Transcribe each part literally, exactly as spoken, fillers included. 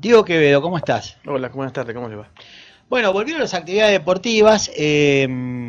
Diego Quevedo, ¿cómo estás? Hola, buenas tardes, ¿cómo le va? Bueno, volvieron las actividades deportivas eh,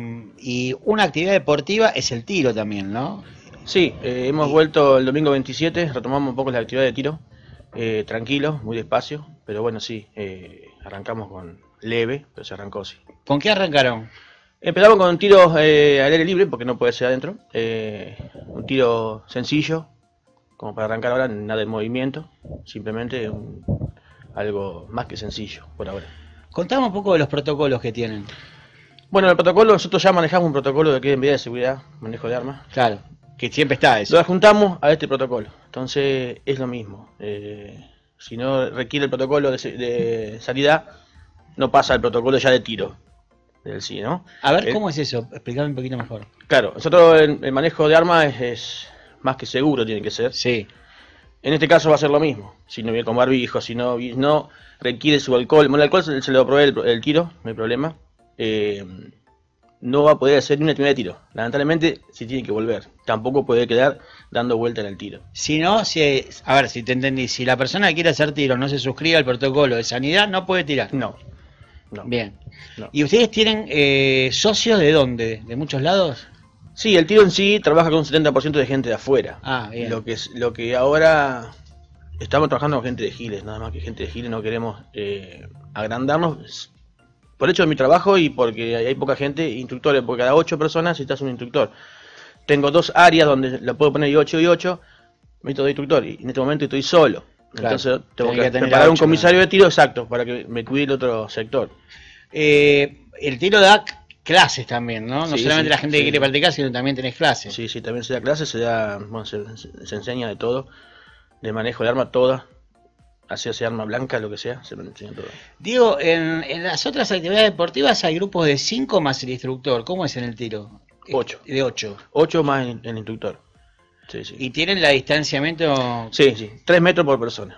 y una actividad deportiva es el tiro también, ¿no? Sí, eh, hemos Y, vuelto el domingo veintisiete, retomamos un poco la actividad de tiro, eh, tranquilo, muy despacio, pero bueno, sí, eh, arrancamos con leve, pero se arrancó, sí. ¿Con qué arrancaron? Empezamos con tiros eh, al aire libre, porque no puede ser adentro, eh, un tiro sencillo, como para arrancar ahora, nada de movimiento, simplemente un- algo más que sencillo por ahora. Contame un poco de los protocolos que tienen. Bueno, el protocolo, nosotros ya manejamos un protocolo de que en medida de seguridad, manejo de armas. Claro, que siempre está eso. Lo adjuntamos a este protocolo, entonces es lo mismo. Eh, si no requiere el protocolo de, de sanidad, no pasa el protocolo ya de tiro del sí, ¿no? A ver, Eh, ¿cómo es eso? Explícame un poquito mejor. claro, nosotros el, el manejo de armas es, es más que seguro, tiene que ser. Sí. En este caso va a ser lo mismo. Si no viene con barbijo, si no, no requiere su alcohol. Bueno, el alcohol se, se lo provee el, el tiro, no hay problema. Eh, no va a poder hacer ni una actividad de tiro. Lamentablemente, se tiene que volver. Tampoco puede quedar dando vuelta en el tiro. Si no, si, a ver, si te entendí, si la persona que quiere hacer tiro no se suscribe al protocolo de sanidad, no puede tirar. No, no. Bien. No. ¿Y ustedes tienen eh, socios de dónde? ¿De muchos lados? Sí, el tiro en sí trabaja con un setenta por ciento de gente de afuera. Ah, bien. Lo que, es, lo que ahora estamos trabajando con gente de Giles, nada más que gente de Giles, no queremos eh, agrandarnos por hecho de mi trabajo y porque hay poca gente, instructores, porque cada ocho personas necesitas un instructor. Tengo dos áreas donde la puedo poner y ocho y ocho, método de instructor, y en este momento estoy solo. Claro, Entonces tengo tenés que, que tener preparar a un ocho, comisario de tiro exacto para que me cuide el otro sector. Eh, el tiro da clases también, ¿no? No Sí, solamente sí, la gente sí, que quiere sí. practicar, sino también tenés clases. Sí, sí, también se da clase, se da, bueno, se, se- se enseña de todo, de manejo de arma toda, así sea arma blanca, lo que sea, se lo enseña todo. Digo, en, en las otras actividades deportivas hay grupos de cinco más el instructor. ¿Cómo es en el tiro? Ocho. De ocho. Ocho más el, el instructor. Sí, sí. Y tienen la distanciamiento. Sí, sí, tres metros por persona.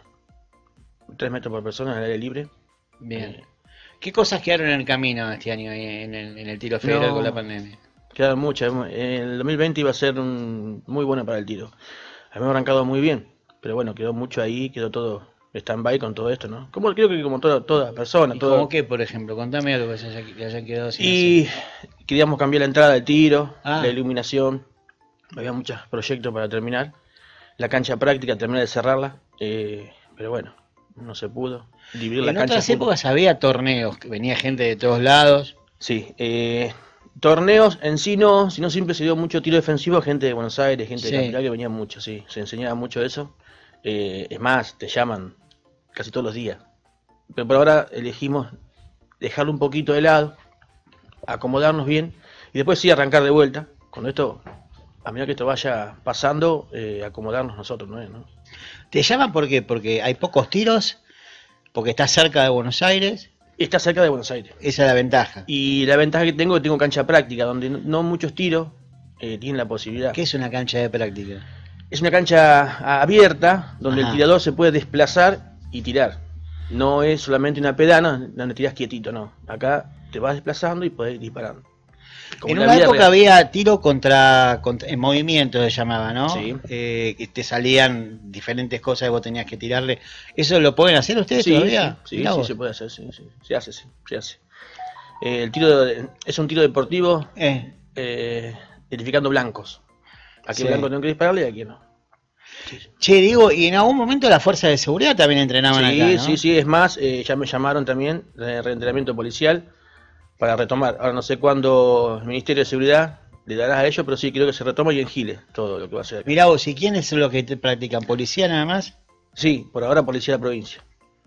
Tres metros por persona en el aire libre. Bien. Eh, ¿Qué cosas quedaron en el camino este año ahí en el, en el tiro federal No. con la pandemia? Quedan muchas. El dos mil veinte iba a ser un, muy bueno para el tiro. Habíamos arrancado muy bien, pero bueno, quedó mucho ahí, quedó todo stand-by con todo esto, ¿no? Como creo que como toda, toda persona. ¿Y Todo... cómo qué, por ejemplo? Contame algo que se haya, que hayan quedado sin Y queríamos cambiar la entrada del tiro, Ah. la iluminación. Había muchos proyectos para terminar. La cancha práctica, terminar de cerrarla. eh, pero bueno, no se pudo. Dividir la En cancha. otras fue- épocas había torneos, que venía gente de todos lados. Sí, eh, torneos en sí no, sino siempre se dio mucho tiro defensivo a gente de Buenos Aires, gente Sí. de Capital que venía mucho, sí, se enseñaba mucho eso. Eh, es más, te llaman casi todos los días. Pero por ahora elegimos dejarlo un poquito de lado, acomodarnos bien y después sí arrancar de vuelta. Cuando esto, a medida que esto vaya pasando, eh, acomodarnos nosotros, ¿no? ¿no? ¿Te llaman por qué? Porque hay pocos tiros, porque está cerca de Buenos Aires. Está cerca de Buenos Aires. Esa es la ventaja. Y la ventaja que tengo es que tengo cancha práctica, donde no, no muchos tiros eh, tienen la posibilidad. ¿Qué es una cancha de práctica? Es una cancha abierta donde Ajá. el tirador se puede desplazar y tirar. No es solamente una pedana donde tirás quietito, no. Acá te vas desplazando y podés ir disparando. Como En la una vida época real. había tiro contra, contra- en movimiento se llamaba, ¿no? Sí. Eh, que te salían diferentes cosas que vos tenías que tirarle. ¿Eso lo pueden hacer ustedes Sí, todavía? sí, sí, Mirá sí, vos. se puede hacer, sí, sí. Se hace, sí, se hace. Eh, el tiro de- es un tiro deportivo Eh, eh, identificando blancos. A qué Sí. blanco tengo que dispararle y a quién no. Sí, sí. che, digo, y en algún momento la fuerza de seguridad también entrenaban Sí, acá, ¿no? sí, sí, es más, eh, ya me llamaron también de reentrenamiento policial para retomar. Ahora no sé cuándo el Ministerio de Seguridad le dará a ellos, pero sí creo que se retoma y en Giles todo lo que va a ser. Mirá vos, ¿y quiénes son los que te practican? ¿Policía nada más? Sí, por ahora Policía de la Provincia.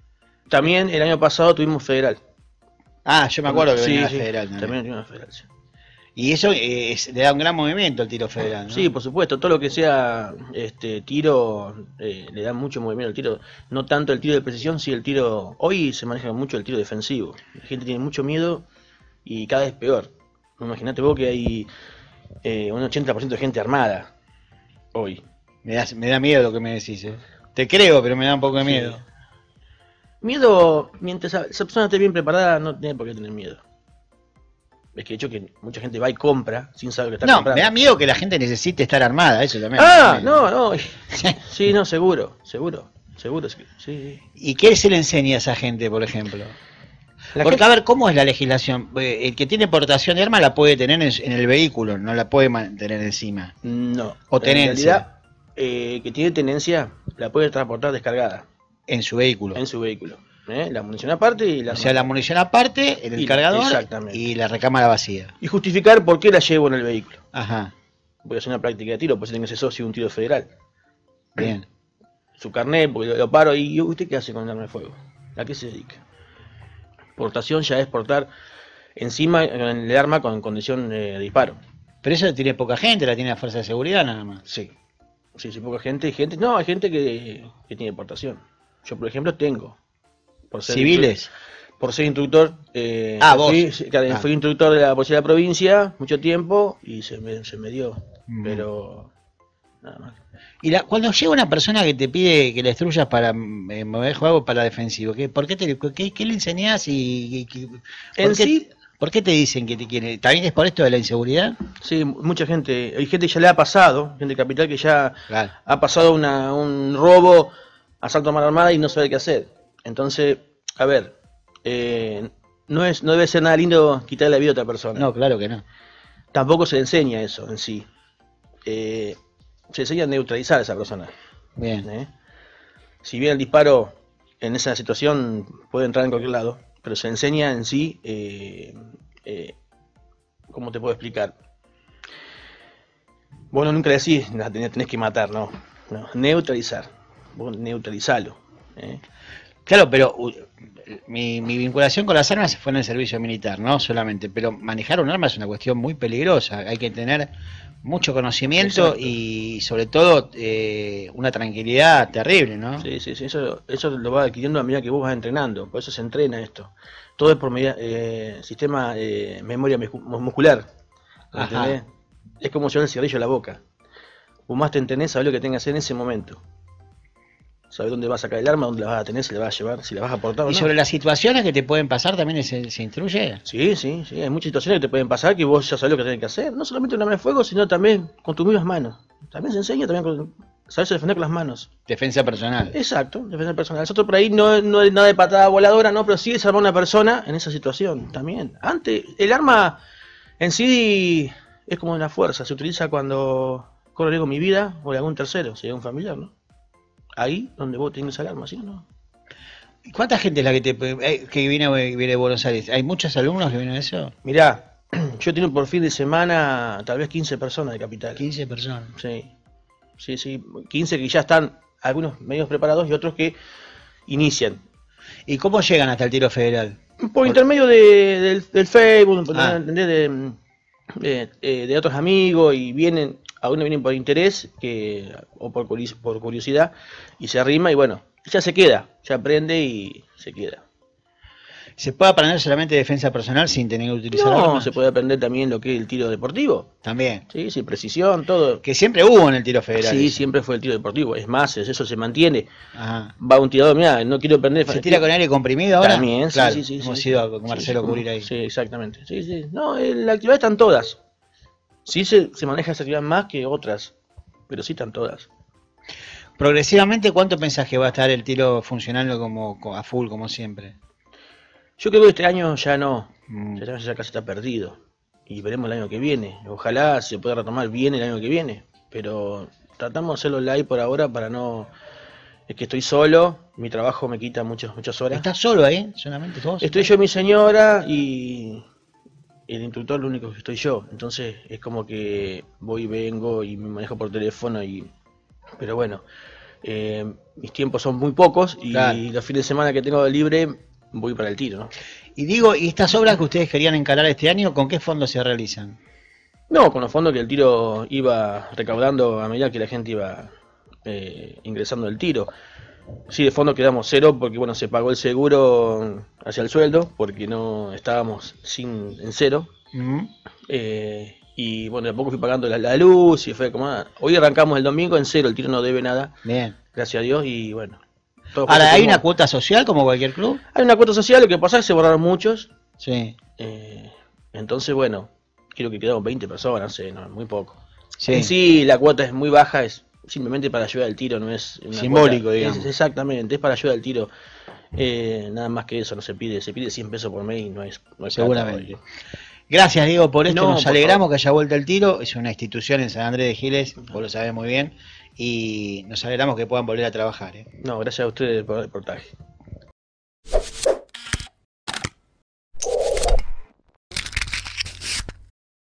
También el año pasado tuvimos federal. Ah, yo me acuerdo que Sí, venía la sí, federal también. también tuvimos federal, sí. Y eso eh, es- le da un gran movimiento al tiro federal, ¿no? Sí, por supuesto, todo lo que sea este tiro eh, le da mucho movimiento al tiro. No tanto el tiro de precisión, sí el tiro. Hoy se maneja mucho el tiro defensivo. La gente tiene mucho miedo y cada vez peor. Imagínate vos que hay eh, un ochenta por ciento de gente armada hoy. Me da, me da miedo lo que me decís, ¿eh? Te creo, pero me da un poco de Sí. miedo. Miedo, mientras esa persona esté bien preparada, no tiene por qué tener miedo. Es que de hecho que mucha gente va y compra sin saber lo que está No, comprando. me da miedo que la gente necesite estar armada, eso también. Ah, me da miedo. no, no. Sí, no, seguro, seguro. seguro, sí, sí. ¿Y qué se le enseña a esa gente, por ejemplo? La Porque, gente- a ver, ¿cómo es la legislación? Eh, El que tiene portación de arma la puede tener en, en el vehículo, no la puede mantener encima. No, O en tenencia realidad, eh, que tiene tenencia, la puede transportar descargada en su vehículo. en su vehículo. ¿eh? La munición aparte y la O sea, la munición aparte, en el Y la- cargador exactamente. y la recámara vacía. Y justificar por qué la llevo en el vehículo. Ajá, Voy a hacer una práctica de tiro, pues tiene que ser socio de un tiro federal. bien. Su carnet, porque lo, lo paro y ¿y usted qué hace con el arma de fuego? ¿A qué se dedica? Portación ya es portar encima el arma con condición eh, de disparo. Pero eso tiene poca gente, la tiene la fuerza de seguridad nada más. Sí. Sí, sí, poca gente, gente. No, hay gente que, que tiene portación. Yo, por ejemplo, tengo. Por ser ¿Civiles? instru- Por ser instructor. Eh, Ah, fui, vos. sí, claro, Ah. fui instructor de la policía de la provincia mucho tiempo y se me, se me dio. Mm. Pero. Nada más. Y la, cuando llega una persona que te pide que le instruyas para eh, mover juego para defensivo, ¿qué, por qué, te, qué, qué le enseñás y, y qué- por, En qué, sí- por qué te dicen que te quieren? ¿También es por esto de la inseguridad? Sí, mucha gente. Hay gente que ya le ha pasado. Gente de capital que ya Claro. ha pasado una, un robo, asalto a mano armada y no sabe qué hacer. Entonces, a ver. Eh, no, es, no debe ser nada lindo quitarle la vida a otra persona. No, claro que no. Tampoco se le enseña eso en sí. Eh, se enseña a neutralizar a esa persona. Bien. ¿eh? Si bien el disparo en esa situación puede entrar en cualquier lado, pero se enseña en sí, eh, eh, ¿cómo te puedo explicar? Bueno, nunca decís, la tenés, tenés que matar, no. no. Neutralizar. Vos neutralizalo. ¿eh? Claro, pero uh, mi, mi vinculación con las armas fue en el servicio militar, no solamente, pero manejar un arma es una cuestión muy peligrosa, hay que tener mucho conocimiento Exacto. y sobre todo eh, una tranquilidad terrible, ¿no? Sí, sí, sí, eso, eso lo vas adquiriendo a medida que vos vas entrenando, por eso se entrena esto. Todo es por medida, eh, sistema eh, memoria muscu- muscular. Ajá. ¿entendés? Es como llevar el cigarrillo a la boca. Vos más te entendés, sabés lo que tengas que hacer en ese momento. Sabés dónde vas a sacar el arma, dónde la vas a tener, si la vas a llevar, si la vas a aportar o Y no. sobre las situaciones que te pueden pasar también se, se instruye. Sí, sí, sí, hay muchas situaciones que te pueden pasar que vos ya sabés lo que tenés que hacer. No solamente un arma de fuego, sino también con tus mismas manos. También se enseña, también con, sabés defender con las manos. Defensa personal. Exacto, defensa personal. Nosotros por ahí no, no hay nada de patada voladora, no, pero sí desarmar a una persona en esa situación también. Antes, el arma en sí es como una fuerza, se utiliza cuando corro riesgo mi vida o de algún tercero, si hay un familiar, ¿no? Ahí donde vos tenés el arma, ¿sí o no? ¿Cuánta gente es la que te eh, que viene, viene de Buenos Aires? ¿Hay muchos alumnos que vienen de eso? Mirá, yo tengo por fin de semana tal vez quince personas de capital. quince personas. Sí, sí, sí, quince que ya están algunos medios preparados y otros que inician. ¿Y cómo llegan hasta el tiro federal? Por intermedio de, del, del Facebook, por Ah. entender, de, de, de- de otros amigos y vienen, algunos vienen por interés que, o por, curi- por curiosidad y se arrima y bueno, ya se queda, ya aprende y se queda. ¿Se puede aprender solamente defensa personal sin tener que utilizar No, armas? se puede aprender también lo que es el tiro deportivo, También. sí, sí, precisión, todo. Que siempre hubo en el tiro federal. Sí, eso. siempre fue el tiro deportivo, es más, es- eso se mantiene. Ajá. Va un tirador, mira, no quiero aprender. ¿Se tira con aire comprimido ahora? También, sí, Claro, sí, sí. hemos sí, ido sí. con Sí, Marcelo sí, a cubrir ahí. Sí, exactamente. Sí, sí. No, en la actividad están todas. Sí se, se maneja esa actividad más que otras, pero sí están todas. Progresivamente, ¿cuánto pensás que va a estar el tiro funcionando como co- a full, como siempre? Yo creo que este año ya no, Mm. ya, ya casi está perdido. Y veremos el año que viene. Ojalá se pueda retomar bien el año que viene, pero tratamos de hacerlo live por ahora para no... Es que estoy solo, mi trabajo me quita muchas, muchas horas. ¿Estás solo ahí? ¿Solamente vos? Estoy yo y mi señora y el instructor lo único que estoy yo. Entonces es como que voy y vengo y me manejo por teléfono y... Pero bueno, eh, mis tiempos son muy pocos y Claro. los fines de semana que tengo libre voy para el tiro, ¿no? Y digo, ¿y estas obras que ustedes querían encarar este año, con qué fondos se realizan? No, con los fondos que el tiro iba recaudando a medida que la gente iba eh, ingresando el tiro. Sí, de fondo quedamos cero porque bueno, se pagó el seguro hacia el sueldo porque no estábamos sin en cero. Mm. Eh, y bueno, de a poco fui pagando la, la luz y fue como... ah, hoy arrancamos el domingo en cero, el tiro no debe nada, Bien. gracias a Dios y bueno. todo fue Ahora, ¿hay como- una cuota social como cualquier club? Hay una cuota social, lo que pasa es que se borraron muchos. Sí. eh, entonces bueno, creo que quedaron veinte personas, no sé, no, muy poco. Sí. En sí la cuota es muy baja, es simplemente para ayudar al tiro, no es una simbólico, cuota, digamos. es, exactamente, es para ayudar al tiro. Eh, nada más que eso, no se pide, se pide cien pesos por mes y no es, no es Seguramente. Gracias, Diego, por esto. No, Nos por alegramos favor. que haya vuelto el tiro. Es una institución en San Andrés de Giles, vos lo sabés muy bien. Y nos alegramos que puedan volver a trabajar. ¿eh? No, gracias a ustedes por el reportaje.